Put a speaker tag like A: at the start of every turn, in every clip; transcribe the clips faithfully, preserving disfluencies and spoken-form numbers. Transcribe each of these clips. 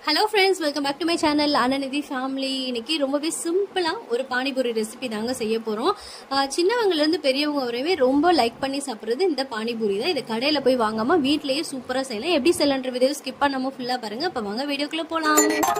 A: Hello friends, welcome back to my channel Ananidhi family. இன்னைக்கு ரொம்பவே சிம்பிளா ஒரு பானிபூரி ரெசிபி தாங்க செய்ய போறோம். சின்னவங்கல இருந்து பெரியவங்க வரைவே ரொம்ப லைக் பண்ணி சாப்பிடுறது இந்த பானிபூரி தான். இத கடையில போய் வாங்காம வீட்லயே சூப்பரா செய்யலாம். எப்படி செய்யலாம்ன்ற வீடியோ ஸ்கிப் பண்ணாம ஃபுல்லா பாருங்க. அப்ப வாங்க வீடியோக்குள்ள போலாம்.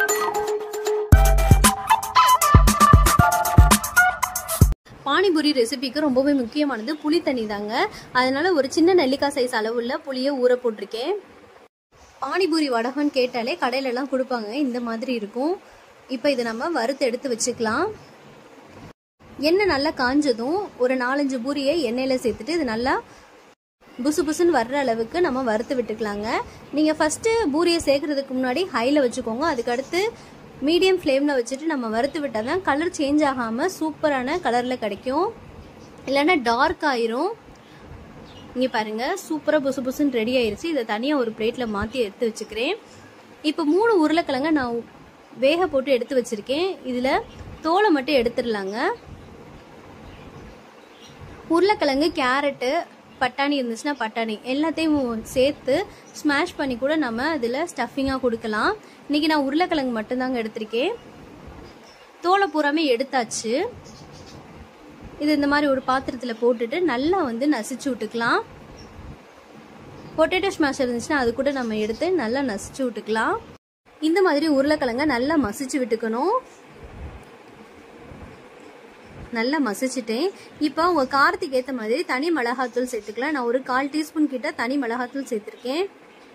A: பானிபூரி ரெசிபிக்கு ரொம்பவே முக்கியமானது புளி தண்ணி தாங்க. அதனால ஒரு சின்ன நெல்லிக்காய் சைஸ் அளவுள்ள புளியை ஊற போட்டிருக்கேன். பானிபூரி வடகன்னு கேட்டாலே கடையில எல்லாம் கொடுப்பாங்க. இந்த மாதிரி இருக்கும். இப்போ இதை நம்ம வறுத்து எடுத்து வச்சுக்கலாம். எண்ணெய் நல்லா காஞ்சதும் ஒரு நாலஞ்சு பூரியை எண்ணெயில சேர்த்துட்டு இது நல்லா புசு புசுன்னு வர்ற அளவுக்கு நம்ம வறுத்து விட்டுக்கலாங்க. நீங்க ஃபர்ஸ்ட் பூரியை சேர்க்கறதுக்கு முன்னாடி ஹைல வச்சுக்கோங்க. அதுக்கடுத்து மீடியம் ஃப்ளேம்ல வச்சுட்டு நம்ம வறுத்து விட்டாதான் கலர் சேஞ்ச் ஆகாம சூப்பரான கலர்ல கிடைக்கும். இல்லைன்னா டார்க் ஆயிரும். இங்க பாருங்க, சூப்பரா புசு புசுன்னு ரெடி ஆயிருச்சு. இதை தனியா ஒரு பிளேட்ல மாத்தி எடுத்து வச்சுக்கிறேன். இப்போ மூணு உருளைக்கிழங்க நான் வேக போட்டு எடுத்து வச்சிருக்கேன். இதுல தோலை மட்டும் எடுத்துடலாங்க. உருளைக்கிழங்கு, கேரட்டு, பட்டாணி இருந்துச்சுன்னா பட்டாணி எல்லாத்தையும் சேர்த்து ஸ்மாஷ் பண்ணி கூட நம்ம இதுல ஸ்டஃபிங்கா கொடுக்கலாம். இன்னைக்கு நான் உருளைக்கிழங்கு மட்டும்தாங்க எடுத்திருக்கேன். தோலை பூராமே எடுத்தாச்சு. இது இந்த மாதிரி ஒரு பாத்திரத்தில் போட்டுட்டு நல்லா வந்து நசிச்சு விட்டுக்கலாம். பொட்டேட்டோ ஸ்மாஷ் இருந்துச்சுன்னா அது கூட நம்ம எடுத்து நல்லா நசிச்சு விட்டுக்கலாம். இந்த மாதிரி உருளைக்கிழங்க நல்லா மசிச்சு விட்டுக்கணும். நல்லா மசிச்சுட்டேன். இப்போ உங்க காரத்துக்கு ஏற்ற மாதிரி தனி மிளகாத்தூள் சேர்த்துக்கலாம். நான் ஒரு கால் டீஸ்பூன் கிட்ட தனி மிளகாத்தூள் சேர்த்துருக்கேன்.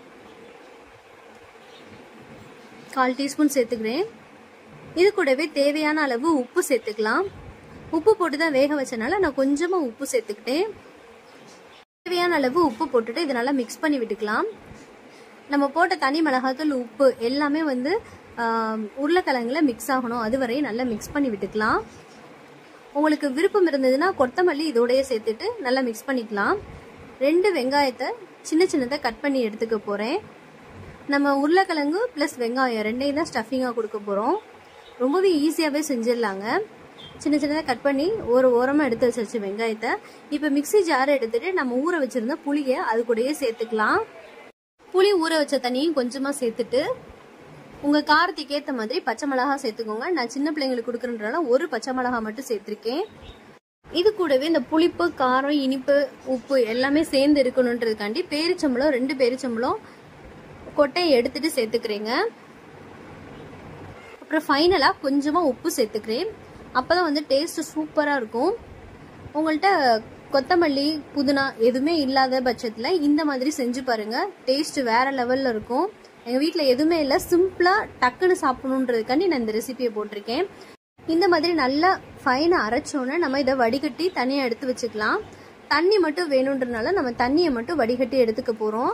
A: கால் டீஸ்பூன் சேர்த்துக்கிறேன். இது கூடவே தேவையான அளவு உப்பு சேர்த்துக்கலாம். உப்பு போட்டு தான் வேக வச்சனால நான் கொஞ்சமா உப்பு சேர்த்துக்கிட்டேன். தேவையான அளவு உப்பு போட்டுட்டு இதை நல்லா மிக்ஸ் பண்ணி விட்டுக்கலாம். நம்ம போட்ட தனி மிளகாத்தூள், உப்பு எல்லாமே வந்து உருளைக்கிழங்குல மிக்ஸ் ஆகணும். அது வரையும் நல்லா மிக்ஸ் பண்ணி விட்டுக்கலாம். உங்களுக்கு விருப்பம் இருந்ததுன்னா கொத்தமல்லி இதோடய சேர்த்துட்டு நல்லா மிக்ஸ் பண்ணிக்கலாம். ரெண்டு வெங்காயத்தை சின்ன சின்னதாக கட் பண்ணி எடுத்துக்க போறேன். நம்ம உருளைக்கிழங்கு பிளஸ் வெங்காயம் ரெண்டையும் தான் ஸ்டஃபிங்காக கொடுக்க போறோம். ரொம்பவே ஈஸியாகவே செஞ்சிடலாங்க. சின்ன சின்னதாக கட் பண்ணி ஒரு ஓரமாக எடுத்து வச்சிருச்சு வெங்காயத்தை. இப்போ மிக்சி ஜாரை எடுத்துட்டு நம்ம ஊற வச்சிருந்த புளியை அது கூடயே சேர்த்துக்கலாம். புளி ஊற வச்ச தண்ணியும் கொஞ்சமாக சேர்த்துட்டு உங்கள் காரத்துக்கு ஏற்ற மாதிரி பச்சை மிளகா சேர்த்துக்கோங்க. நான் சின்ன பிள்ளைங்களுக்கு கொடுக்குறதுனால ஒரு பச்சை மிளகா மட்டும் சேர்த்துருக்கேன். இது கூடவே இந்த புளிப்பு, காரம், இனிப்பு, உப்பு எல்லாமே சேர்ந்து இருக்கணுன்றதுக்காண்டி பேரிச்சம்பளம் ரெண்டு பேரிச்சம்பளம் கொட்டையை எடுத்துட்டு சேர்த்துக்கிறேங்க. அப்புறம் ஃபைனலாக கொஞ்சமாக உப்பு சேர்த்துக்கிறேன். அப்பதான் வந்து டேஸ்ட் சூப்பரா இருக்கும். உங்கள்கிட்ட கொத்தமல்லி, புதினா எதுவுமே இல்லாத பட்சத்துல இந்த மாதிரி செஞ்சு பாருங்க. டேஸ்ட் வேற லெவல்ல இருக்கும். எங்க வீட்டுல எதுவுமே இல்ல, சிம்பிளா டக்குன்னு சாப்பிடணுன்றதுக்காண்டி நான் இந்த ரெசிபியை போட்டிருக்கேன். இந்த மாதிரி நல்லா ஃபைனா அரைச்சோன்னு நம்ம இதை வடிகட்டி தனியா எடுத்து வச்சுக்கலாம். தண்ணி மட்டும் வேணும்ன்றதுனால நம்ம தண்ணியை மட்டும் வடிகட்டி எடுத்துக்க போறோம்.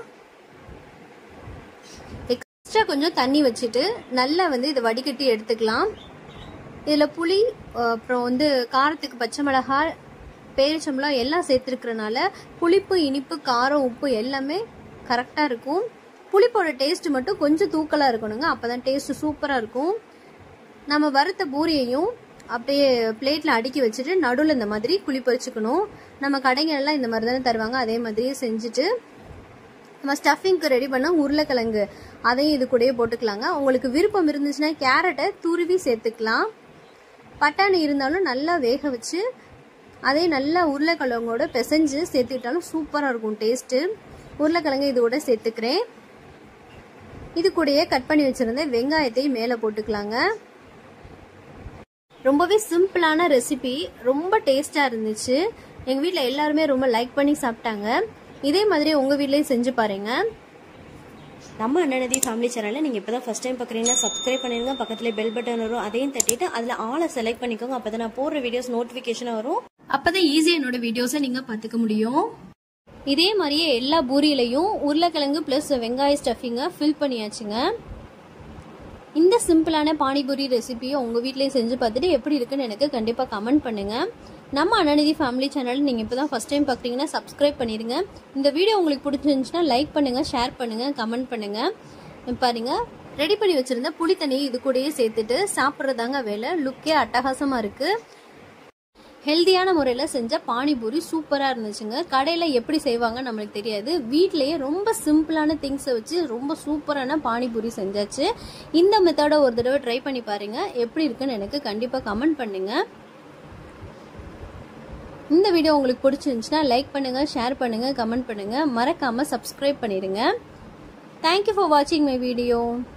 A: எக்ஸ்ட்ரா கொஞ்சம் தண்ணி வச்சுட்டு நல்லா வந்து இதை வடிகட்டி எடுத்துக்கலாம். இதில் புளி, அப்புறம் வந்து காரத்துக்கு பச்சை மிளகாய், பேரிச்சம்பளம் எல்லாம் சேர்த்துருக்கிறனால புளிப்பு, இனிப்பு, காரம், உப்பு எல்லாமே கரெக்டாக இருக்கும். புளிப்போட டேஸ்ட் மட்டும் கொஞ்சம் தூக்கலாக இருக்கணுங்க. அப்போ தான் டேஸ்ட் சூப்பராக இருக்கும். நம்ம வறுத்த பூரியையும் அப்படியே பிளேட்டில் அடுக்கி வச்சுட்டு நடுவில் இந்த மாதிரி குழி பறிச்சுக்கணும். நம்ம கடைங்கள்லாம் இந்த மாதிரி தானே தருவாங்க. அதே மாதிரியே செஞ்சுட்டு நம்ம ஸ்டஃபிங்க்கு ரெடி பண்ண உருளைக்கிழங்கு அதையும் இது கூடயே போட்டுக்கலாங்க. உங்களுக்கு விருப்பம் இருந்துச்சுன்னா கேரட்டை துருவி சேர்த்துக்கலாம். பட்டாணி இருந்தாலும் நல்லா வேக வச்சு அதே நல்லா உருளைக்கிழங்கோட பிசைஞ்சு சேர்த்துக்கிட்டாலும் சூப்பராக இருக்கும் டேஸ்ட்டு. உருளைக்கிழங்கு இதோட சேர்த்துக்கிறேன். இது கூடயே கட் பண்ணி வச்சிருந்த வெங்காயத்தையும் மேலே போட்டுக்கலாங்க. ரொம்பவே சிம்பிளான ரெசிபி, ரொம்ப டேஸ்டாக இருந்துச்சு. எங்கள் வீட்டில் எல்லாருமே ரொம்ப லைக் பண்ணி சாப்பிட்டாங்க. இதே மாதிரி உங்கள் வீட்லேயும் செஞ்சு பாருங்க. நம்ம அண்ணனதி ஃபேமிலி சேனலை நீங்கள் இப்போ தான் ஃபஸ்ட் டைம் பார்க்குறீங்கன்னா சப்ஸ்கிரைப் பண்ணிடுங்க. பக்கத்தில் பெல் பட்டன் வரும், அதையும் தட்டிட்டு அதில் ஆளை செலக்ட் பண்ணிக்கோங்க. அப்போ தான் நான் போடுற வீடியோஸ் நோட்டிஃபிகேஷனாக வரும். அப்போ தான் ஈஸியாக என்னோட வீடியோஸை நீங்கள் பார்த்துக்க முடியும். இதே மாதிரியே எல்லா பூரியிலையும் உருளைக்கிழங்கு ப்ளஸ் வெங்காய ஸ்டஃபிங்கை ஃபில் பண்ணியாச்சுங்க. இந்த சிம்பிளான பானிபூரி ரெசிபியை உங்கள் வீட்லேயும் செஞ்சு பார்த்துட்டு எப்படி இருக்குன்னு எனக்கு கண்டிப்பாக கமெண்ட் பண்ணுங்கள். நம்ம அண்ணனதி ஃபேமிலி சேனல் நீங்கள் இப்போ தான் ஃபஸ்ட் டைம் பார்க்குறீங்கன்னா சப்ஸ்கிரைப் பண்ணிடுங்க. இந்த வீடியோ உங்களுக்கு பிடிச்சிருந்துச்சுன்னா லைக் பண்ணுங்கள், ஷேர் பண்ணுங்கள், கமெண்ட் பண்ணுங்கள். பாருங்க, ரெடி பண்ணி வச்சுருந்த புளி தண்ணியை இது கூடயே சேர்த்துட்டு சாப்பிட்றதாங்க வேலை. லுக்கே அட்டகாசமாக இருக்குது. ஹெல்தியான முறையில் செஞ்ச பானிபூரி சூப்பராக இருந்துச்சுங்க. கடையில் எப்படி செய்வாங்க நம்மளுக்கு தெரியாது, வீட்டிலேயே ரொம்ப சிம்பிளான திங்ஸை வச்சு ரொம்ப சூப்பரான பானிபூரி செஞ்சாச்சு. இந்த மெத்தடை ஒரு தடவை ட்ரை பண்ணி பாருங்க, எப்படி இருக்குன்னு எனக்கு கண்டிப்பாக கமெண்ட் பண்ணுங்க. இந்த வீடியோ உங்களுக்கு பிடிச்சிருந்துச்சுன்னா லைக் பண்ணுங்க, ஷேர் பண்ணுங்க, கமெண்ட் பண்ணுங்க, மறக்காம சப்ஸ்கிரைப் பண்ணிடுங்க. தேங்க்யூ ஃபார் வாட்சிங் மை வீடியோ.